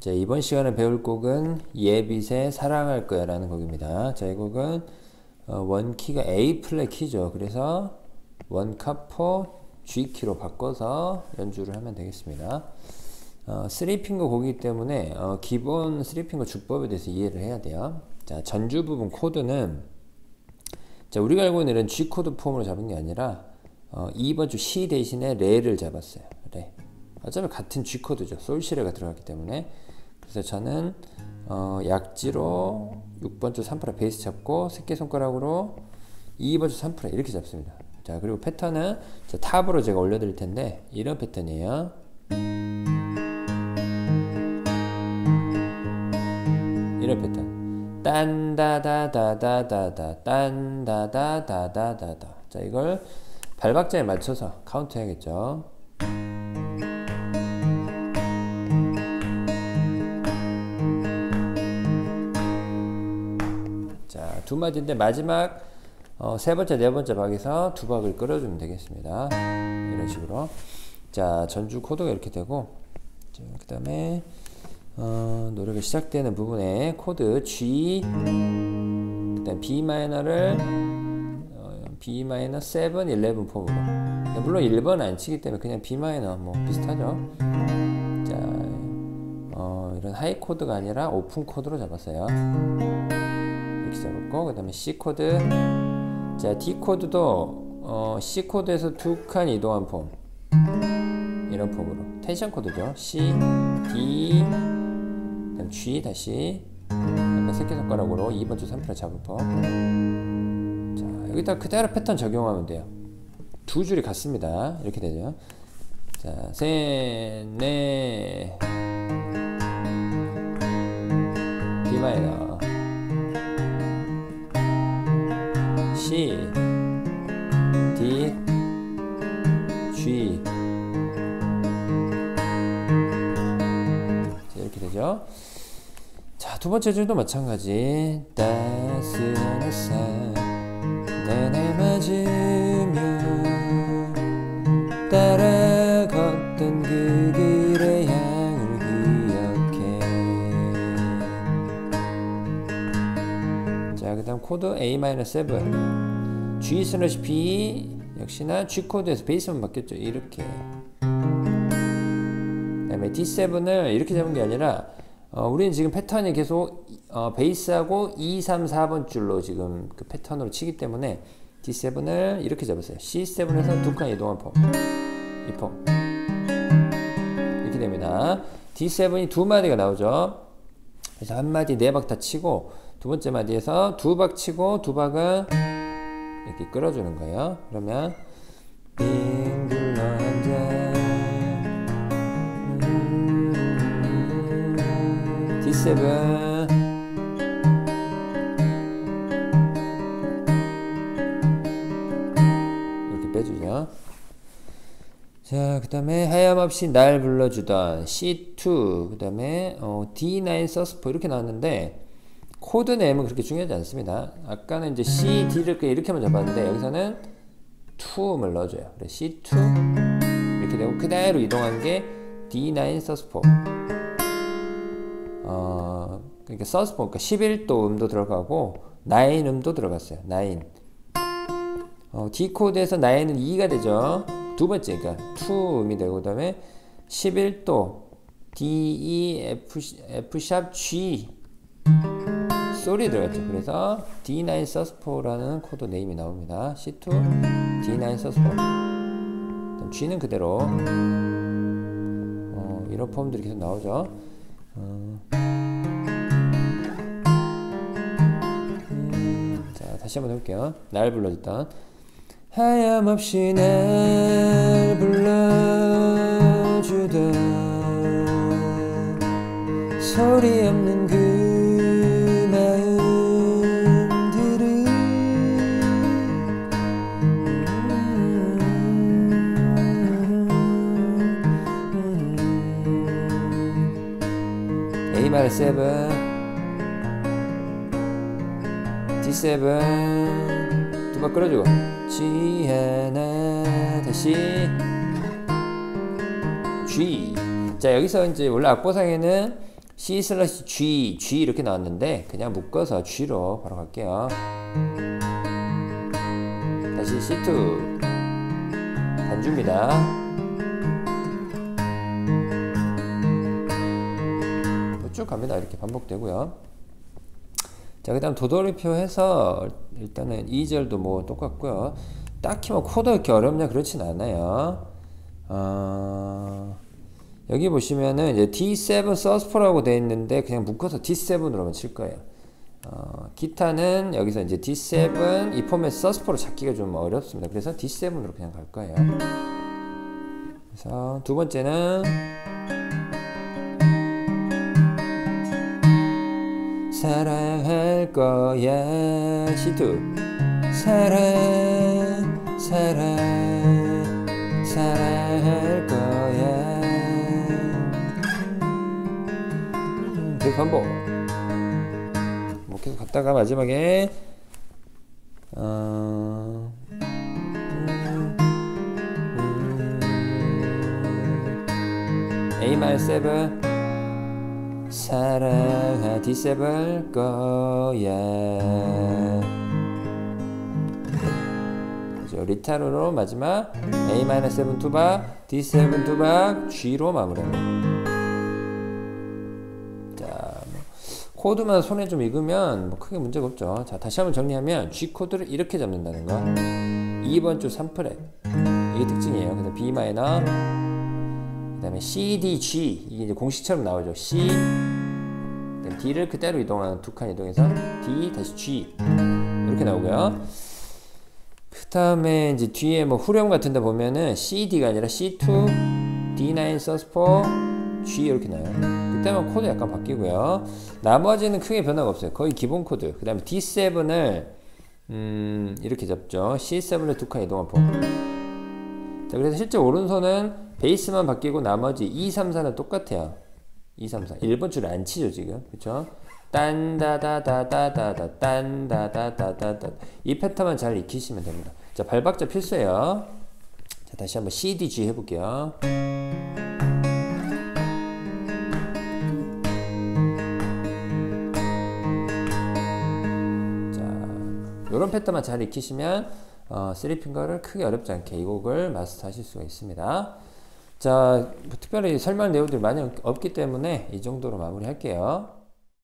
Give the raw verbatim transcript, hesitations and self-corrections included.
자, 이번 시간에 배울 곡은 예빗의 사랑할 거야 라는 곡입니다. 자, 이 곡은 어, 원키가 A 플랫 키죠. 그래서 원카포 G 키로 바꿔서 연주를 하면 되겠습니다. 어, 쓰리핑거 곡이기 때문에 어, 기본 쓰리핑거 주법에 대해서 이해를 해야 돼요. 자, 전주 부분 코드는 자, 우리가 알고 있는 이런 G 코드 폼으로 잡은 게 아니라 어, 이번 주 C 대신에 레를 잡았어요. 레. 어차피 같은 G 코드죠. 솔시레가 들어갔기 때문에. 그래서 저는 어, 약지로 육 번 주 삼 프렛 베이스 잡고 새끼손가락으로 이 번 주 삼 프렛 이렇게 잡습니다. 자, 그리고 패턴은 자, 탑으로 제가 올려드릴 텐데 이런 패턴이에요. 이런 패턴. 딴다다다다다다 딴다다다다다다. 자, 이걸 발박자에 맞춰서 카운트 해야겠죠. 자, 두 마디인데 마지막 어, 세 번째, 네 번째 박에서 두 박을 끌어주면 되겠습니다. 이런 식으로. 자, 전주 코드가 이렇게 되고, 그 다음에 어, 노래가 시작되는 부분에 코드 G, 그 다음 B 마이너를 어, B 마이너 칠, 일 폼으로. 물론 일 번 안 치기 때문에 그냥 B 마이너 뭐 비슷하죠. 자, 어, 이런 하이 코드가 아니라 오픈 코드로 잡았어요. 이렇게 잡았고, 그 다음에 C 코드. 자, D 코드도 어, C 코드에서 두 칸 이동한 폼. 이런 폼으로. 텐션 코드죠. C, D, 그다음 G 다시 약간 새끼손가락으로 이 번 주 삼 프렛 잡은 폼. 자, 여기다 그대로 패턴 적용하면 돼요. 두 줄이 같습니다. 이렇게 되죠. 자, 셋, 넷, D 마이너, C, D, G. 자, 이렇게 되죠. 자, 두 번째 줄도 마찬가지. 따스한 햇살 나날 맞으며 따라 걷던 그 길의 향을 기억해. 자, 그 다음 코드 A 마이너 칠, G 슬래시 B 역시나 G 코드에서 베이스만 바뀌었죠. 이렇게. 그 다음에 디 칠을 이렇게 잡은 게 아니라 어, 우리는 지금 패턴이 계속 어, 베이스하고 이, 삼, 사 번 줄로 지금 그 패턴으로 치기 때문에 디 칠을 이렇게 잡았어요. 씨 칠에서 두 칸 이동한 폼. 이 폼. 이렇게 됩니다. 디 칠이 두 마디가 나오죠. 그래서 한 마디 네 박 다 치고 두 번째 마디에서 두 박 치고 두 박은 이렇게 끌어주는 거예요. 그러면 빙 둘러 앉아 음, 디 칠 이렇게 빼주죠. 자, 그 다음에 하염없이 날 불러주던 씨 투, 그 다음에 어, 디 나인 서스포 이렇게 나왔는데 코드 네임은 그렇게 중요하지 않습니다. 아까는 이제 C, D를 이렇게만 잡았는데 여기서는 투음을 넣어줘요. 그래서 씨 투 이렇게 되고 그대로 이동한 게 디 나인 서스포. 어, 그러니까 서스포, 그러니까 십일 도 음도 들어가고 구 음도 들어갔어요. 구. 어, D 코드에서 구는 이가 되죠. 두 번째, 그러니까 투 음이 되고 그다음에 십일 도 D, E, F, F 샵 G 소리 들어갔죠. 그래서 디 나인 서스포라는 코드 네임이 나옵니다. 씨 투, 디 나인 서스포. G는 그대로 어, 이런 폼들이 계속 나오죠. 어. 음, 자, 다시 한번 해볼게요. 날 불러줬던 하염없이 날 불러주던 소리 없는 그 마음들은 A 마이너 칠, 디 칠 두 번 끌어주고 G 하나 다시 G. 자, 여기서 이제 원래 악보상에는 C 슬래시 G, G 이렇게 나왔는데 그냥 묶어서 G로 바로 갈게요. 다시 씨 투 단주입니다. 쭉 갑니다. 이렇게 반복되고요. 자, 그 다음 도돌이표 해서 일단은 이 절도 뭐 똑같고요. 딱히 뭐 코드 이렇게 어렵냐 그렇진 않아요. 어, 여기 보시면은 이제 디 세븐 서스포라고 되어 있는데 그냥 묶어서 디 세븐으로만 칠 거예요. 어, 기타는 여기서 이제 디 세븐 이 포맷 서스포로 찾기가 좀 어렵습니다. 그래서 디 세븐으로 그냥 갈 거예요. 그래서 두 번째는 사랑할 거야 씨 투 사랑 사랑 사랑할 거야 계속 반복 뭐 계속 갔다가 마지막에 어, 음, 음, 에이 마이너 세븐 사랑하 디 세븐 거야. 그죠? 리타르로 마지막 에이 마이너 세븐 투박, 디 세븐 투박, G로 마무리합니다. 자, 뭐, 코드만 손에 좀 익으면 뭐 크게 문제가 없죠. 자, 다시 한번 정리하면 G 코드를 이렇게 잡는다는 거. 이 번 줄 삼 프렛. 이게 특징이에요. 그래서 B 마이너. 그 다음에 C, D, G 이게 이제 공식처럼 나오죠. C D를 그대로 이동하는 두 칸 이동해서 D 다시 G 이렇게 나오고요. 그 다음에 이제 뒤에 뭐 후렴 같은 데 보면은 C, D가 아니라 씨 투, 디 나인 서스포, G 이렇게 나와요. 그때만 코드 약간 바뀌고요. 나머지는 크게 변화가 없어요. 거의 기본 코드. 그 다음에 디 세븐을 음 이렇게 잡죠. 씨 세븐을 두 칸 이동한 포. 자, 그래서 실제 오른손은 베이스만 바뀌고 나머지 이, 삼, 사는 똑같아요. 이, 삼, 사. 일 번 줄을 안 치죠, 지금. 그쵸? 딴다다다다다다, 딴다다다다다. 이 패턴만 잘 익히시면 됩니다. 자, 발박자 필수예요. 자, 다시 한번 C, D, G 해볼게요. 자, 요런 패턴만 잘 익히시면, 어, 쓰리 핑거를 크게 어렵지 않게 이 곡을 마스터하실 수가 있습니다. 자, 뭐 특별히 설명 내용들이 많이 없기 때문에 이 정도로 마무리 할게요.